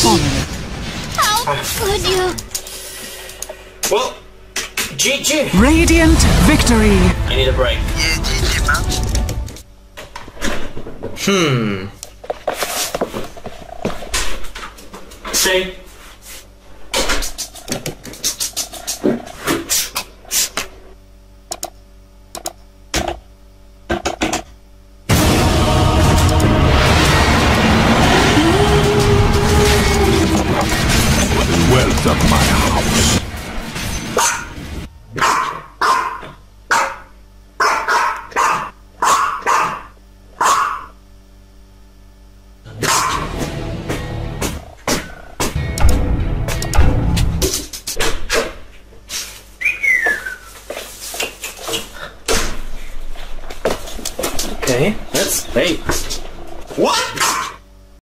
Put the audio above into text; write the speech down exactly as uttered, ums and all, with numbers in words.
fallen. How could you? Well, G G. Radiant victory. I need a break. Yeah, G G, man. Hmm. See? Wealth of my house. Okay, let's wait. What?